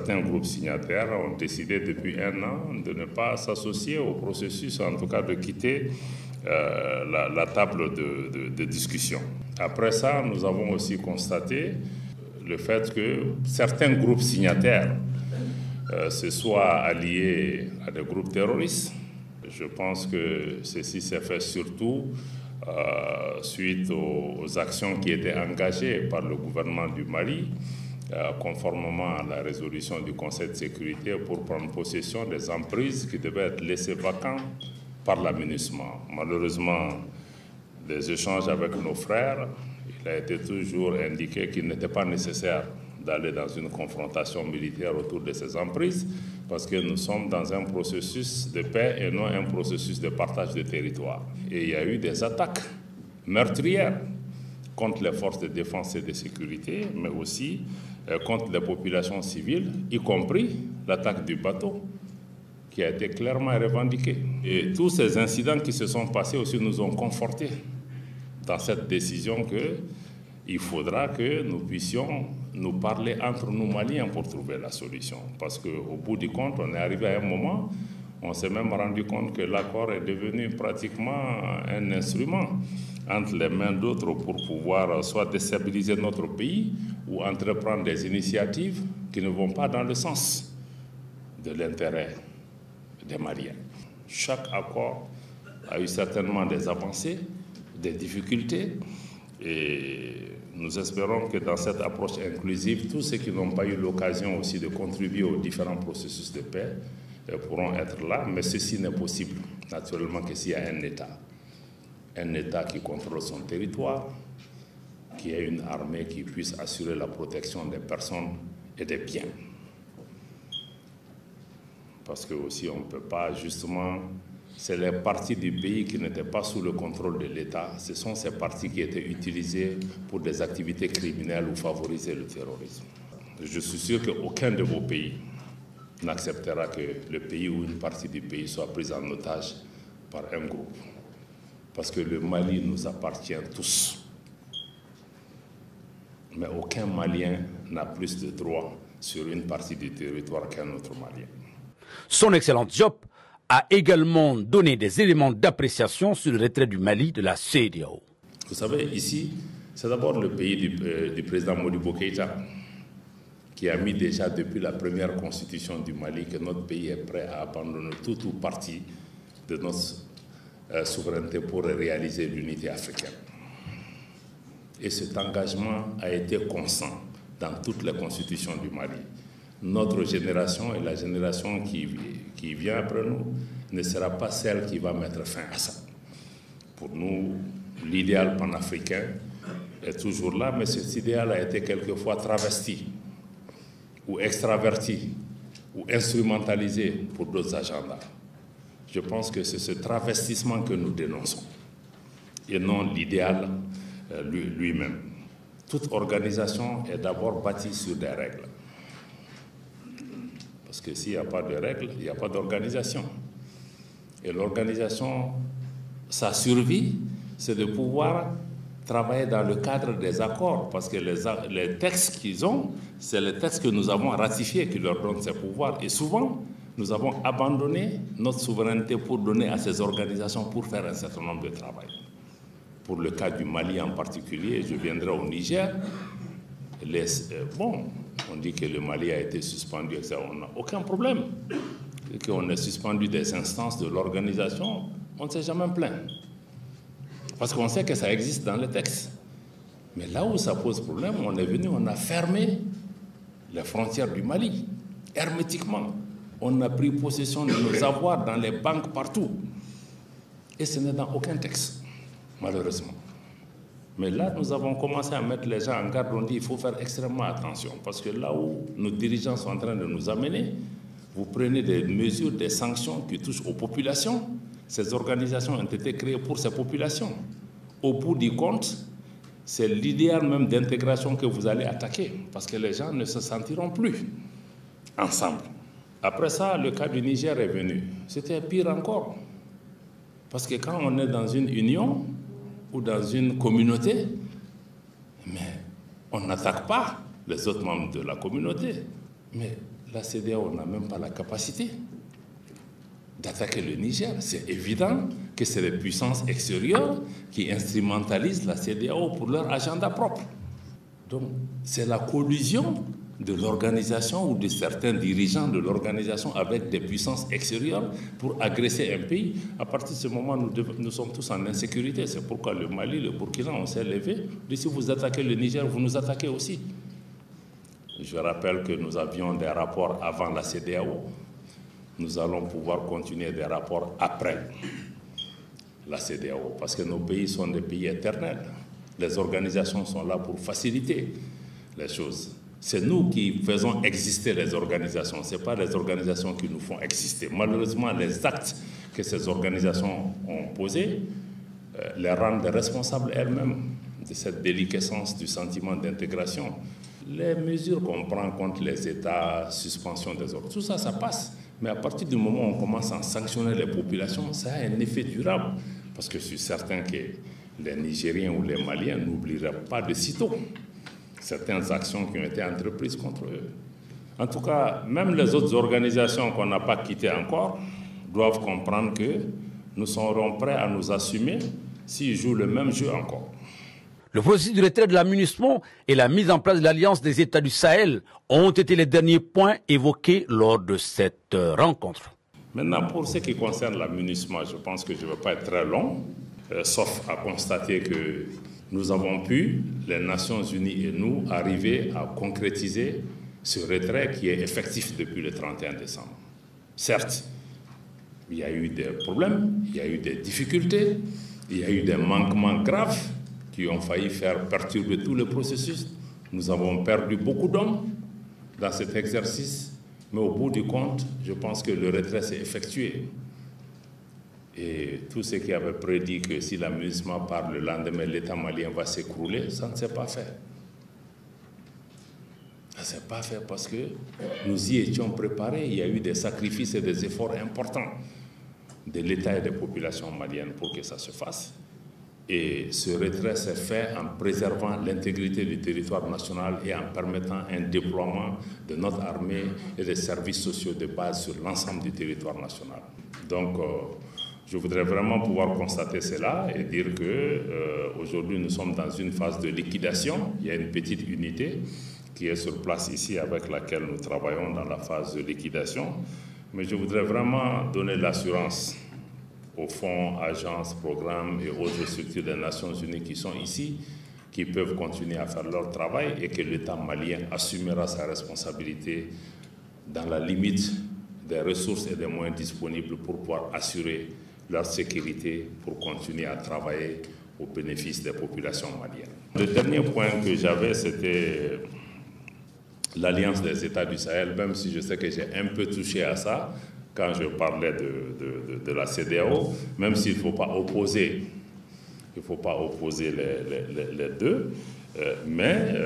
certains groupes signataires ont décidé depuis un an de ne pas s'associer au processus, en tout cas de quitter la table de discussion. Après ça, nous avons aussi constaté le fait que certains groupes signataires se soient alliés à des groupes terroristes. Je pense que ceci s'est fait surtout suite aux actions qui étaient engagées par le gouvernement du Mali, conformément à la résolution du Conseil de sécurité pour prendre possession des emprises qui devaient être laissées vacantes par la MINUSMA. Malheureusement, des échanges avec nos frères, il a été toujours indiqué qu'il n'était pas nécessaire d'aller dans une confrontation militaire autour de ces emprises parce que nous sommes dans un processus de paix et non un processus de partage de territoire. Et il y a eu des attaques meurtrières contre les forces de défense et de sécurité, mais aussi contre les populations civiles, y compris l'attaque du bateau, qui a été clairement revendiquée. Et tous ces incidents qui se sont passés aussi nous ont confortés dans cette décision qu'il faudra que nous puissions nous parler entre nous Maliens pour trouver la solution. Parce qu'au bout du compte, on est arrivé à un moment, on s'est même rendu compte que l'accord est devenu pratiquement un instrument entre les mains d'autres pour pouvoir soit déstabiliser notre pays ou entreprendre des initiatives qui ne vont pas dans le sens de l'intérêt des Maliens. Chaque accord a eu certainement des avancées, des difficultés, et nous espérons que dans cette approche inclusive, tous ceux qui n'ont pas eu l'occasion aussi de contribuer aux différents processus de paix pourront être là, mais ceci n'est possible naturellement que s'il y a un État qui contrôle son territoire, qui ait une armée qui puisse assurer la protection des personnes et des biens. Parce que aussi on ne peut pas justement, c'est les parties du pays qui n'étaient pas sous le contrôle de l'État, ce sont ces parties qui étaient utilisées pour des activités criminelles ou favoriser le terrorisme. Je suis sûr qu'aucun de vos pays n'acceptera que le pays ou une partie du pays soit prise en otage par un groupe. Parce que le Mali nous appartient tous. Mais aucun Malien n'a plus de droits sur une partie du territoire qu'un autre Malien. Son Excellence Diop a également donné des éléments d'appréciation sur le retrait du Mali de la CEDEAO. Vous savez, ici, c'est d'abord le pays du président Modibo Keïta qui a mis déjà depuis la première constitution du Mali que notre pays est prêt à abandonner tout ou partie de notre souveraineté pour réaliser l'unité africaine. Et cet engagement a été constant dans toutes les constitutions du Mali. Notre génération et la génération qui vient après nous ne sera pas celle qui va mettre fin à ça. Pour nous, l'idéal panafricain est toujours là, mais cet idéal a été quelquefois travesti ou extraverti ou instrumentalisé pour d'autres agendas. Je pense que c'est ce travestissement que nous dénonçons et non l'idéal lui-même. Toute organisation est d'abord bâtie sur des règles. Parce que s'il n'y a pas de règles, il n'y a pas d'organisation. Et l'organisation, sa survie, c'est de pouvoir travailler dans le cadre des accords. Parce que les textes qu'ils ont, c'est les textes que nous avons ratifiés qui leur donnent ces pouvoirs. Et souvent, nous avons abandonné notre souveraineté pour donner à ces organisations pour faire un certain nombre de travail. Pour le cas du Mali en particulier, je viendrai au Niger. On dit que le Mali a été suspendu, etc. On n'a aucun problème. Qu'on ait suspendu des instances de l'organisation, on ne s'est jamais plaint. Parce qu'on sait que ça existe dans les textes. Mais là où ça pose problème, on est venu, on a fermé les frontières du Mali, hermétiquement. On a pris possession de nos avoirs dans les banques partout. Et ce n'est dans aucun texte, malheureusement. Mais là, nous avons commencé à mettre les gens en garde. On dit qu'il faut faire extrêmement attention. Parce que là où nos dirigeants sont en train de nous amener, vous prenez des mesures, des sanctions qui touchent aux populations. Ces organisations ont été créées pour ces populations. Au bout du compte, c'est l'idéal même d'intégration que vous allez attaquer. Parce que les gens ne se sentiront plus ensemble. Après ça, le cas du Niger est venu. C'était pire encore. Parce que quand on est dans une union ou dans une communauté, mais on n'attaque pas les autres membres de la communauté. Mais la CEDEAO n'a même pas la capacité d'attaquer le Niger. C'est évident que c'est les puissances extérieures qui instrumentalisent la CEDEAO pour leur agenda propre. Donc, c'est la collusion de l'organisation ou de certains dirigeants de l'organisation avec des puissances extérieures pour agresser un pays. À partir de ce moment, nous sommes tous en insécurité. C'est pourquoi le Mali, le Burkina, on s'est levé. Et si vous attaquez le Niger, vous nous attaquez aussi. Je rappelle que nous avions des rapports avant la CEDEAO. Nous allons pouvoir continuer des rapports après la CEDEAO, parce que nos pays sont des pays éternels. Les organisations sont là pour faciliter les choses. C'est nous qui faisons exister les organisations, ce n'est pas les organisations qui nous font exister. Malheureusement, les actes que ces organisations ont posés les rendent responsables elles-mêmes de cette déliquescence du sentiment d'intégration. Les mesures qu'on prend contre les États, suspension des ordres, tout ça, ça passe. Mais à partir du moment où on commence à sanctionner les populations, ça a un effet durable. Parce que je suis certain que les Nigériens ou les Maliens n'oublieraient pas de sitôt certaines actions qui ont été entreprises contre eux. En tout cas, même les autres organisations qu'on n'a pas quittées encore doivent comprendre que nous serons prêts à nous assumer s'ils jouent le même jeu encore. Le processus de retrait de la MINUSMA et la mise en place de l'Alliance des États du Sahel ont été les derniers points évoqués lors de cette rencontre. Maintenant, pour ce qui concerne la MINUSMA, je pense que je ne vais pas être très long, sauf à constater que nous avons pu, les Nations Unies et nous, arriver à concrétiser ce retrait qui est effectif depuis le 31 décembre. Certes, il y a eu des problèmes, il y a eu des difficultés, il y a eu des manquements graves qui ont failli faire perturber tout le processus. Nous avons perdu beaucoup d'hommes dans cet exercice, mais au bout du compte, je pense que le retrait s'est effectué. Et tous ceux qui avaient prédit que si la MINUSMA part le lendemain, l'État malien va s'écrouler, ça ne s'est pas fait. Ça ne s'est pas fait parce que nous y étions préparés. Il y a eu des sacrifices et des efforts importants de l'État et des populations maliennes pour que ça se fasse. Et ce retrait s'est fait en préservant l'intégrité du territoire national et en permettant un déploiement de notre armée et des services sociaux de base sur l'ensemble du territoire national. Donc, je voudrais vraiment pouvoir constater cela et dire qu'aujourd'hui, nous sommes dans une phase de liquidation. Il y a une petite unité qui est sur place ici avec laquelle nous travaillons dans la phase de liquidation. Mais je voudrais vraiment donner l'assurance aux fonds, agences, programmes et autres structures des Nations Unies qui sont ici, qui peuvent continuer à faire leur travail et que l'État malien assumera sa responsabilité dans la limite des ressources et des moyens disponibles pour pouvoir assurer leur sécurité, pour continuer à travailler au bénéfice des populations maliennes. Le dernier point que j'avais, c'était l'Alliance des États du Sahel, même si je sais que j'ai un peu touché à ça quand je parlais de la CEDEAO, même s'il ne faut pas opposer, les deux, mais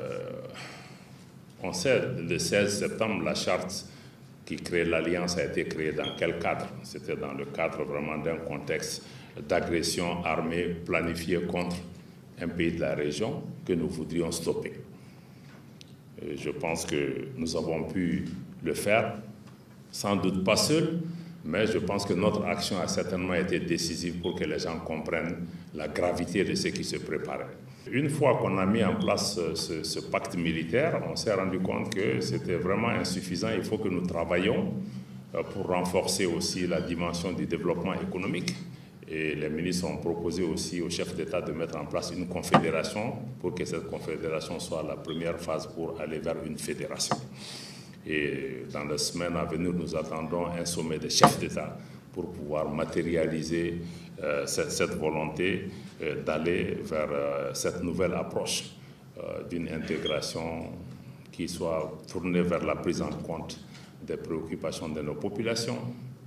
on sait, le 16 septembre, la charte qui crée l'Alliance a été créée dans quel cadre? C'était dans le cadre vraiment d'un contexte d'agression armée planifiée contre un pays de la région que nous voudrions stopper. Et je pense que nous avons pu le faire, sans doute pas seuls, mais je pense que notre action a certainement été décisive pour que les gens comprennent la gravité de ce qui se préparait. Une fois qu'on a mis en place ce pacte militaire, on s'est rendu compte que c'était vraiment insuffisant. Il faut que nous travaillions pour renforcer aussi la dimension du développement économique. Et les ministres ont proposé aussi au chef d'État de mettre en place une confédération pour que cette confédération soit la première phase pour aller vers une fédération. Et dans les semaines à venir, nous attendons un sommet des chefs d'État pour pouvoir matérialiser cette volonté d'aller vers cette nouvelle approche d'une intégration qui soit tournée vers la prise en compte des préoccupations de nos populations,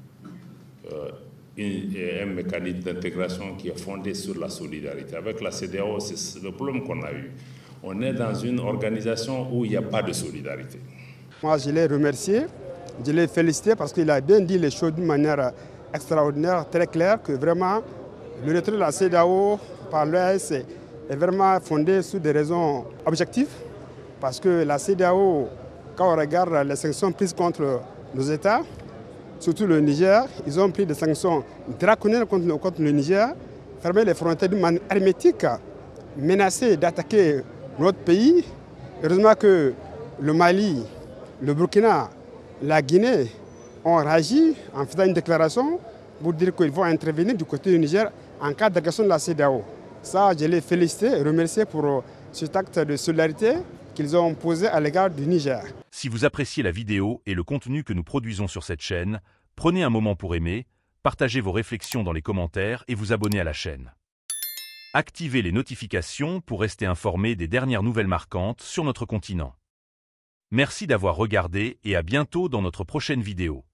et un mécanisme d'intégration qui est fondé sur la solidarité. Avec la CEDEAO, c'est le problème qu'on a eu. On est dans une organisation où il n'y a pas de solidarité. Moi, je l'ai remercié, je l'ai félicité parce qu'il a bien dit les choses d'une manière extraordinaire, très claire, que vraiment le retrait de la CEDEAO par l'OAS est vraiment fondé sur des raisons objectives, parce que la CEDEAO Quand on regarde les sanctions prises contre nos États, surtout le Niger, ils ont pris des sanctions draconiennes contre le Niger, fermer les frontières d'une manière hermétique, menacer d'attaquer notre pays. Heureusement que le Mali, le Burkina, la Guinée ont réagi en faisant une déclaration pour dire qu'ils vont intervenir du côté du Niger en cas d'agression de la CEDEAO. Ça, je les félicite et remercie pour cet acte de solidarité qu'ils ont posé à l'égard du Niger. Si vous appréciez la vidéo et le contenu que nous produisons sur cette chaîne, prenez un moment pour aimer, partagez vos réflexions dans les commentaires et vous abonner à la chaîne. Activez les notifications pour rester informé des dernières nouvelles marquantes sur notre continent. Merci d'avoir regardé et à bientôt dans notre prochaine vidéo.